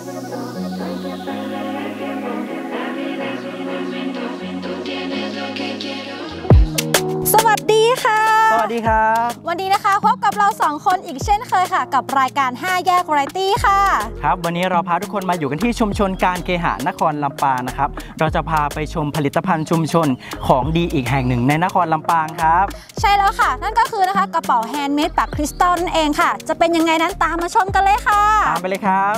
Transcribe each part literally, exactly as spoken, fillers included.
สวัสดีค่ะสวัสดีครับวันนี้นะคะพบกับเราสองคนอีกเช่นเคยค่ะกับรายการห้าแยกวาไรตี้ค่ะครับวันนี้เราพาทุกคนมาอยู่กันที่ชุมชนการเคหะนครลำปางนะครับเราจะพาไปชมผลิตภัณฑ์ชุมชนของดีอีกแห่งหนึ่งในนครลำปางครับใช่แล้วค่ะนั่นก็คือนะคะกระเป๋าแฮนด์เมดปักคริสตัลนั่นเองค่ะจะเป็นยังไงนั้นตามมาชมกันเลยค่ะตามไปเลยครับ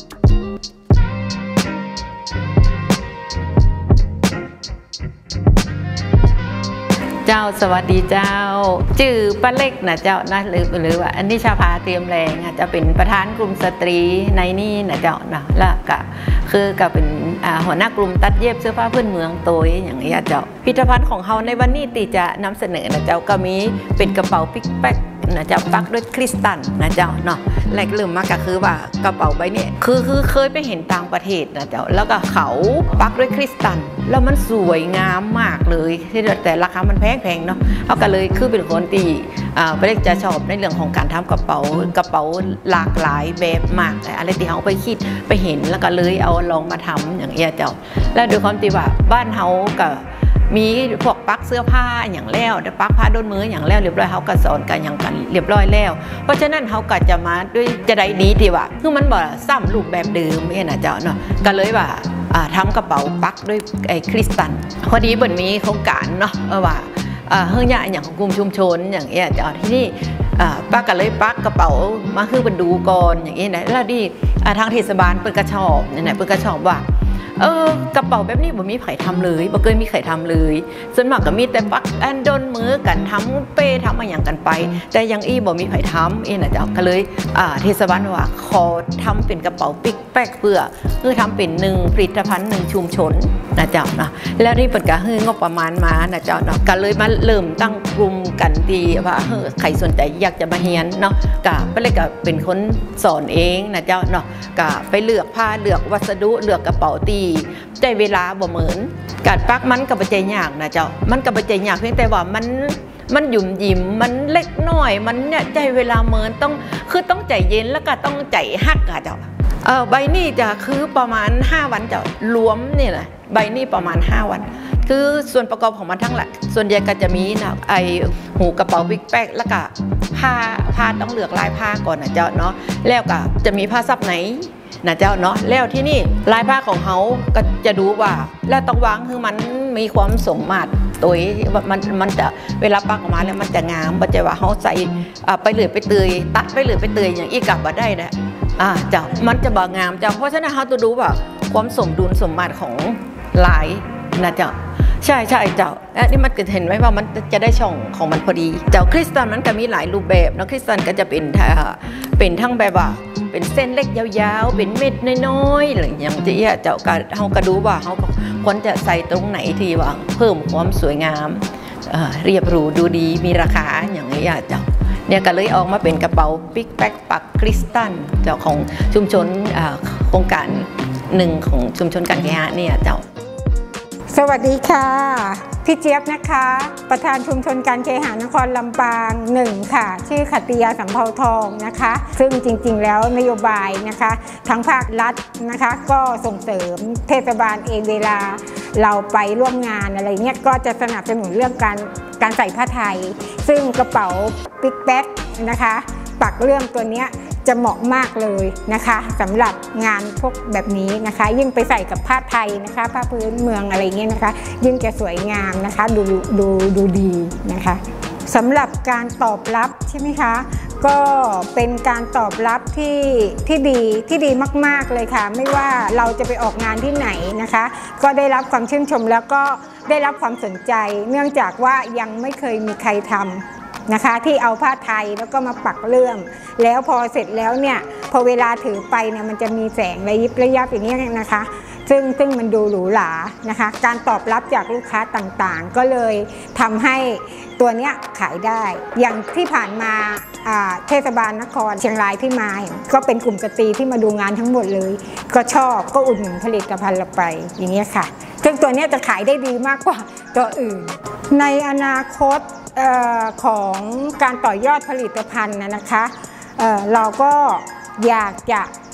เจ้าสวัสดีเจ้าชื่อป้าเล็กนะเจ้านะหรือหรือว่าอันนี้ชาพาเตรียมแรงจะเป็นประธานกลุ่มสตรีในนี่นะเจ้านะแล้วก็คือก็เป็นหัวหน้ากลุ่มตัดเย็บเสื้อผ้าพื้นเมืองตัวอย่างนี้เจ้าผลิตภัณฑ์ของเขาในวันนี้ตีจะนำเสนอนะเจ้าก็มีเป็นกระเป๋าปิกแป๊กนะเจ้าปักด้วยคริสตัลนะเจ้าเนาะแรกเริ่มมาก็คือว่ากระเป๋าใบนี้คือคือเคยไปเห็นต่างประเทศนะเจ้าแล้วก็เขาปักด้วยคริสตัลแล้วมันสวยงามมากเลยแต่ราคามันแพงๆเนาะเขาก็เลยคือเป็นคนที่ไปเรียกจะชอบในเรื่องของการทำกระเป๋ากระเป๋าหลากหลายแบบมากอะไรที่เขาไปคิดไปเห็นแล้วก็เลยเอาลองมาทำอย่างเงี้ยเจ้าแล้วโดยความที่ว่าบ้านเขากับมีพวกปักเสื้อผ้าอย่างแล้วแต่ปักผ้าโดนมืออย่างแล้วเรียบร้อยเขาก็สอนกันอย่างกันเรียบร้อยแล้วเพราะฉะนั้นเขาก็จะมาด้วยจะได้ดีที่ว่าคือมันบ่ซ้ำรูปแบบเดิมเนี่ยนะเจ้าเนาะก็เลยว่าทำกระเป๋าปักด้วยไอ้คริสตัลพอดีบนมีโครงการเนาะว่าเฮื่อยอย่างของกลุ่มชุมชนอย่างเงี้ยเจ้าที่นี่ป้าก็เลยปักกระเป๋ามาคือบรรดูก่อนอย่างนี้นะแล้วที่ทางเทศบาลเปิดกระชอบเนี่ยเปิดกระชอบว่าเออกระเป๋าแบบนี้บ่มีใครทำเลยบ่เคยมีใครทำเลยส่วนมากก็มีแต่ปักแอนโดนมือกันทำเป้ทำมาอย่างกันไปแต่ยังอี้บ่มีใครทำเองนะเจ้าก็เลยเทศบาลว่าขอทำเป็นกระเป๋าปิกแป๊กเพื่อคือทำเป็นหนึ่งผลิตภัณฑ์หนึ่งชุมชนนะเจ้าเนาะแล้วที่เปิดกระฮืองบประมาณมานะเจ้าเนาะก็เลยมาเริ่มตั้งกลุ่มกันดีว่าเฮ้ยใครสนใจอยากจะมาเรียนเนาะก็ไปเลยก็เป็นคนสอนเองนะเจ้าเนาะก็ไปเลือกผ้าเลือกวัสดุเลือกกระเป๋าตีใจเวลาบ่เหมือนการปักมันกับปัจจัยยากนะเจ้ามันกับปัจจัยยากเพียงแต่ว่ามันมันหยุ่มยิ้มมันเล็กน้อยมันเนี่ยใจเวลาเหมือนต้องคือต้องใจเย็นแล้วก็ต้องใจฮักอะเจ้าเออใบนี้จะคือประมาณห้าวันเจ้ารวมนี่แหละใบนี้ประมาณห้าวันคือส่วนประกอบของมันทั้งหลักส่วนใหญ่ก็จะมีนะไอหูกระเป๋าบิ๊กแป๊กแล้วก็ผ้าผ้าต้องเลือกลายผ้าก่อนนะเจ้าเนาะแล้วก็จะมีผ้าซับไหนนะเจ้าเนาะแล้วที่นี่ลายผ้าของเขาก็จะดูว่าแล้วต้องวางคือมันมีความสมมาตรตัวมันมันจะเวลาปักออกมาแล้วมันจะงามมันจะว่าเขาใส่ไปเลื่อยไปเตยตัดไปเลื่อยไปเตยอย่างอีกกลับมาได้นะอ่าเจ้ามันจะบ่งามเจ้าเพราะฉะนั้นเขาต้องดูว่าความสมดุลสมมาตรของลายนะเจ้าใช่ใช่เจ้าและนี่มันก็เห็นไว้ว่ามันจะได้ช่องของมันพอดีเจ้าคริสตัลมันก็มีหลายรูปแบบนะคริสตัลก็จะเป็นเป็นทั้งแบบว่าเป็นเส้นเล็กยาวๆเป็นเม็ดน้อยๆหรืออย่างที่เจ้าก็เขาก็ดูว่าเขาควรจะใส่ตรงไหนที่ว่าเพิ่มความสวยงามเรียบหรูดูดีมีราคาอย่างนี้เจ้าเนี่ยก็เลยออกมาเป็นกระเป๋าปิกแป๊กปักคริสตัลเจ้าของชุมชนโครงการหนึ่งของชุมชนการเคหะเนี่ยเจ้าสวัสดีค่ะพี่เจี๊ยบนะคะประธานชุมชนการเคหะนครลำปางหนึ่งค่ะชื่อขัตติยาสำเภาทองนะคะซึ่งจริงๆแล้วนโยบายนะคะทั้งภาครัฐนะคะก็ส่งเสริมเทศบาลเองเวลาเราไปร่วมงานอะไรเงี้ยก็จะสนับสนุนเรื่องการการใส่ผ้าไทยซึ่งกระเป๋าปิ๊กแป๊กนะคะปักเรื่องตัวเนี้ยจะเหมาะมากเลยนะคะสำหรับงานพวกแบบนี้นะคะยิ่งไปใส่กับผ้าไทยนะคะผ้าพื้นเมืองอะไรเงี้ยนะคะยิ่งจะสวยงามนะคะดูดูดูดีนะคะสำหรับการตอบรับใช่ไหมคะก็เป็นการตอบรับที่ที่ดีที่ดีมากๆเลยค่ะไม่ว่าเราจะไปออกงานที่ไหนนะคะก็ได้รับความชื่นชมแล้วก็ได้รับความสนใจเนื่องจากว่ายังไม่เคยมีใครทำนะคะที่เอาผ้าไทยแล้วก็มาปักเลื่อมแล้วพอเสร็จแล้วเนี่ยพอเวลาถือไปเนี่ยมันจะมีแสงระยิบระยับอย่างนี้นะคะซึ่งซึ่งมันดูหรูหรานะคะการตอบรับจากลูกค้าต่างๆก็เลยทำให้ตัวเนี้ยขายได้อย่างที่ผ่านมาเทศบาลนครเชียงรายที่มาก็เป็นกลุ่มสตรีที่มาดูงานทั้งหมดเลยก็ชอบก็อุดหนุนผลิตภัณฑ์เราไปอย่างนี้ค่ะซึ่งตัวนี้จะขายได้ดีมากกว่าตัวอื่นในอนาคตของการต่อยอดผลิตภัณฑ์นะคะ เ, เราก็อยากจะ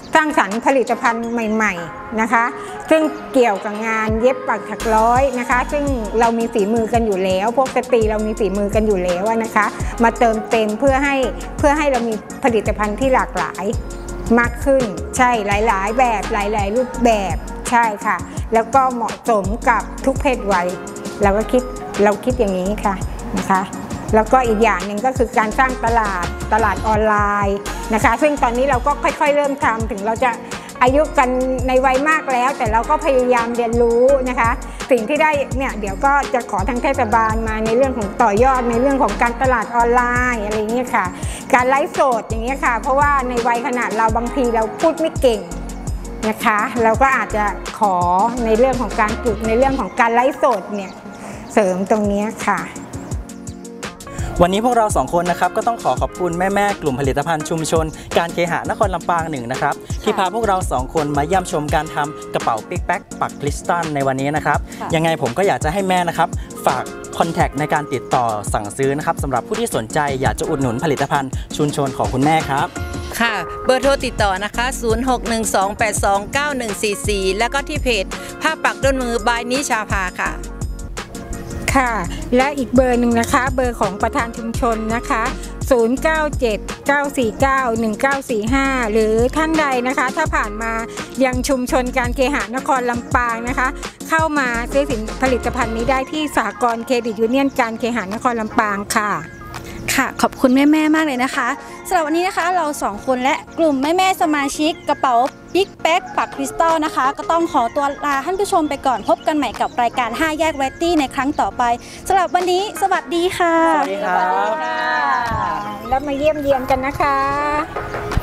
สร้างสรรค์ผลิตภัณฑ์ใหม่ๆนะคะซึ่งเกี่ยวกับงานเย็บปักถักร้อยนะคะซึ่งเรามีฝีมือกันอยู่แล้วพวกสตรีเรามีฝีมือกันอยู่แล้วนะคะมาเติมเต็มเพื่อให้เพื่อให้เรามีผลิตภัณฑ์ที่หลากหลายมากขึ้นใช่หลายๆแบบหลายๆรูปแบบใช่ค่ะแล้วก็เหมาะสมกับทุกเพศวัยเราก็คิดเราคิดอย่างนี้ค่ะนะคะแล้วก็อีกอย่างหนึ่งก็คือการสร้างตลาดตลาดออนไลน์นะคะซึ่งตอนนี้เราก็ค่อยๆเริ่มทำถึงเราจะอายุกันในวัยมากแล้วแต่เราก็พยายามเรียนรู้นะคะสิ่งที่ได้เนี่ยเดี๋ยวก็จะขอทางเทศบาลมาในเรื่องของต่อยอดในเรื่องของการตลาดออนไลน์อะไรเงี้ยค่ะการไลฟ์สดอย่างเงี้ยค่ะเพราะว่าในวัยขนาดเราบางทีเราพูดไม่เก่งนะคะเราก็อาจจะขอในเรื่องของการฝึกในเรื่องของการไลฟ์สดเนี่ยเสริมตรงนี้ค่ะวันนี้พวกเราสองคนนะครับก็ต้องขอขอบคุณแม่ๆกลุ่มผลิตภัณฑ์ชุมชนการเคหะนครลำปางหนึ่งนะครับที่พาพวกเราสองคนมาเยี่ยมชมการทำกระเป๋าปิ๊กแป๊กปักคริสตัลในวันนี้นะครับยังไงผมก็อยากจะให้แม่นะครับฝากคอนแทคในการติดต่อสั่งซื้อนะครับสำหรับผู้ที่สนใจอยากจะอุดหนุนผลิตภัณฑ์ชุมชนของคุณแม่ครับค่ะเบอร์โทรติดต่อนะคะศูนย์ หก หนึ่ง สอง แปด สอง เก้า หนึ่ง สี่ สี่แล้วก็ที่เพจผ้าปักด้วยมือบายนิชาภาค่ะค่ะและอีกเบอร์หนึ่งนะคะเบอร์ของประธานชุมชนนะคะศูนย์ เก้า เจ็ด เก้า สี่ เก้า หนึ่ง เก้า สี่ ห้าหรือท่านใดนะคะถ้าผ่านมายังชุมชนการเคหะนครลำปางนะคะเข้ามาซื้อสินผลิตภัณฑ์นี้ได้ที่สหกรณ์เครดิตยูเนียนการเคหะนครลำปางค่ะค่ะขอบคุณแม่ๆมากเลยนะคะสำหรับวันนี้นะคะเราสองคนและกลุ่มแม่ๆสมาชิกกระเป๋าบิ๊กแป๊กปักคริสตัลนะคะก็ต้องขอตัวลาท่านผู้ชมไปก่อนพบกันใหม่กับรายการห้าแยกแวตตี้ในครั้งต่อไปสำหรับวันนี้สวัสดีค่ะสวัสดีครับแล้วมาเยี่ยมเยียนกันนะคะ